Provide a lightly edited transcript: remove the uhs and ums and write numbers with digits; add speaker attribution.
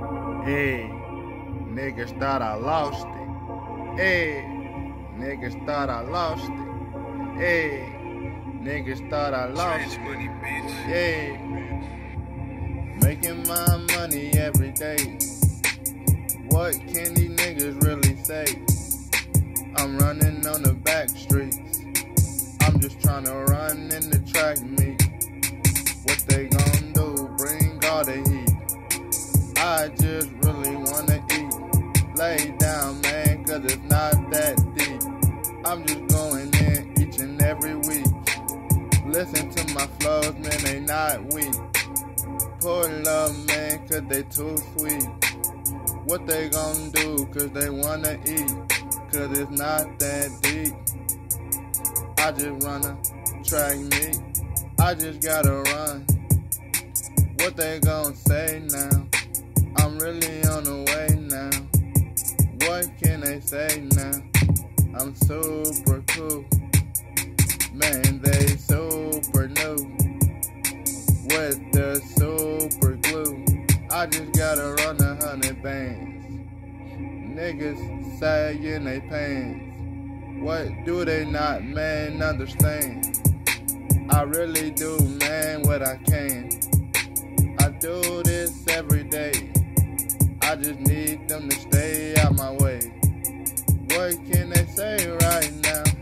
Speaker 1: Hey, niggas thought I lost it. Hey, niggas thought I lost it. Hey, niggas thought I lost it. Yeah, making my money every day. What can these niggas really say? I'm running on the back streets. I'm just trying to run in the track meet. What they gon' do? Bring all the heat. I just really wanna eat. Lay down, man, cause it's not that deep. I'm just going in each and every week. Listen to my flows, man, they not weak. Pull up, man, cause they too sweet. What they gon' do? Cause they wanna eat. Cause it's not that deep. I just wanna track meet. I just gotta run. What they gon' say now? I'm really on the way now. What can they say now? I'm super cool. Man, they super new. With the super glue. I just gotta run 100 bands. Niggas sagging they pants. What do they not, man, understand? I really do, man, what I can. I do this every day. I just need them to stay out my way. What can they say right now?